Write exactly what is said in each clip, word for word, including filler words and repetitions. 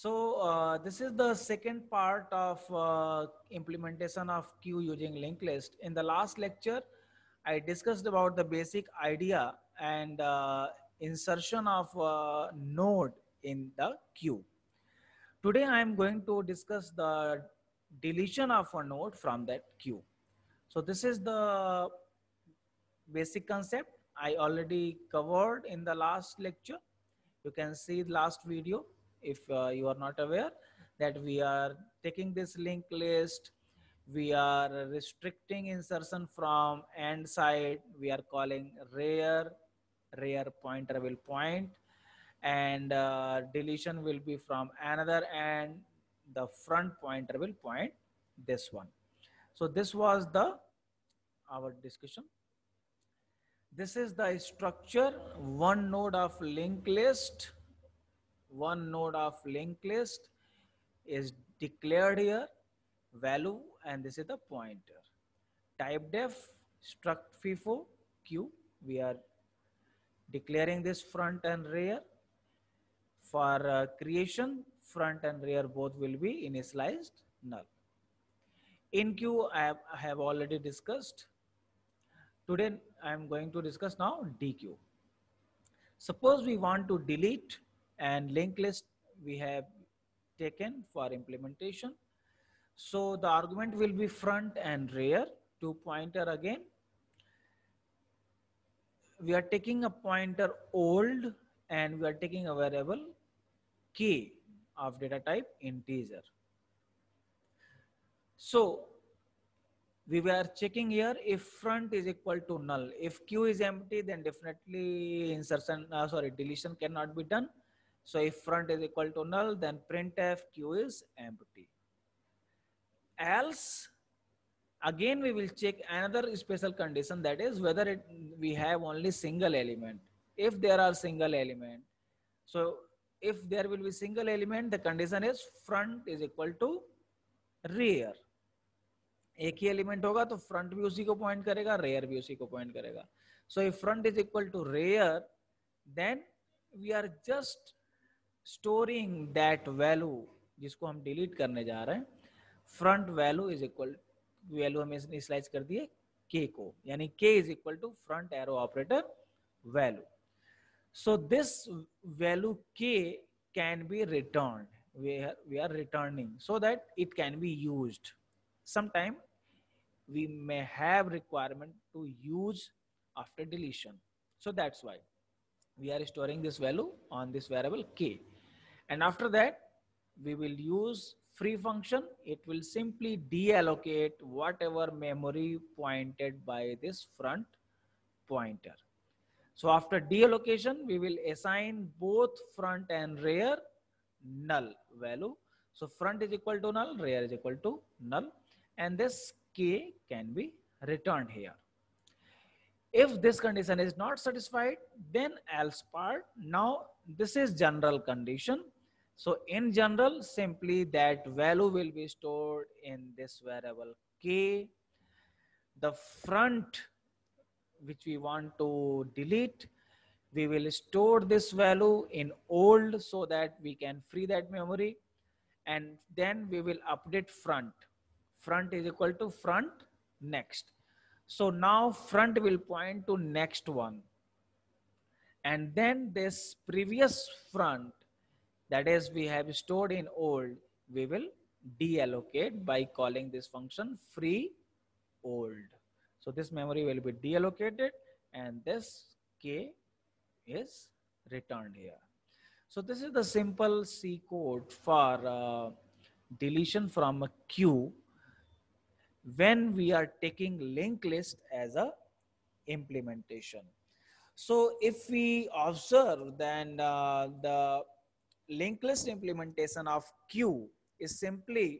So uh, this is the second part of uh, implementation of queue using linked list. In the last lecture, I discussed about the basic idea and uh, insertion of uh, node in the queue. Today I am going to discuss the deletion of a node from that queue. So this is the basic concept I already covered in the last lecture. You can see the last video if uh, you are not aware that we are taking this linked list. We are restricting insertion from end side. We are calling rear, rear pointer will point, and uh, deletion will be from another end. The front pointer will point this one. So this was the our discussion. This is the structure, one node of linked list, one node of linked list is declared here, value, and this is the pointer. Type def, struct FIFO, Q, we are declaring this front and rear. For uh, creation, front and rear both will be initialized null. In queue, I have, I have already discussed. Today, I am going to discuss now D Q. Suppose we want to delete and linked list we have taken for implementation. So the argument will be front and rear, two pointer again. We are taking a pointer old and we are taking a variable k of data type integer. So we were checking here if front is equal to null. If q is empty, then definitely insertion, uh, sorry, deletion cannot be done. So if front is equal to null, then printf q is empty. Else, again we will check another special condition, that is whether it, we have only single element. If there are single element, so if there will be single element, the condition is front is equal to rear. एक ही element होगा तो front भी उसी को point करेगा, rare भी उसी को पॉइंट करेगा. So if front is equal to rear, then we are just storing that value जिसको हम डिलीट करने जा रहे हैं. Front value is equal, value हमें इनिशियलाइज कर दिए k को, यानी k is equal to front arrow operator value. So this value k can be return, we are returning so that it can be used. Sometime we may have requirement to use after deletion, so that's why we are storing this value on this variable k. And after that we will use free function. It will simply deallocate whatever memory pointed by this front pointer. So after deallocation we will assign both front and rear null value. So front is equal to null, rear is equal to null, and this k can be returned here. If this condition is not satisfied, then else part. Now this is general condition. So in general, simply that value will be stored in this variable k. The front which we want to delete, we will store this value in old so that we can free that memory, and then we will update front. Front is equal to front next. So now front will point to next one, and then this previous front, that is we have stored in old, we will deallocate by calling this function free old. So this memory will be deallocated and this k is returned here. So this is the simple C code for uh, deletion from a queue when we are taking linked list as a implementation. So if we observe, then uh, the linked list implementation of queue is simply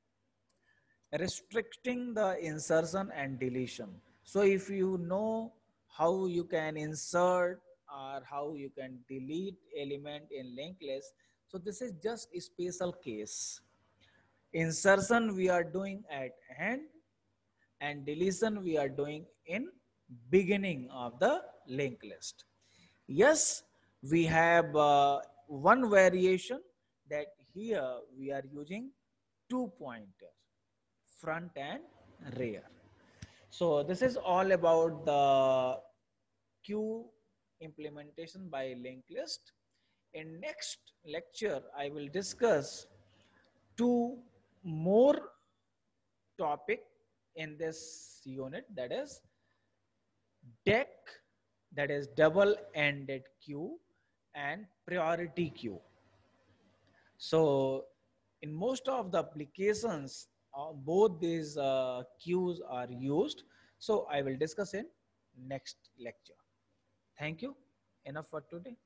restricting the insertion and deletion. So if you know how you can insert or how you can delete element in linked list, so this is just a special case. Insertion we are doing at end and deletion we are doing in beginning of the linked list. Yes, we have uh, one variation that here we are using two pointers, front and rear. So this is all about the queue implementation by linked list. In next lecture, I will discuss two more topic in this unit, that is deck, that is double ended queue, and priority queue. So in most of the applications, uh, both these uh, queues are used. So I will discuss in next lecture. Thank you. Enough for today.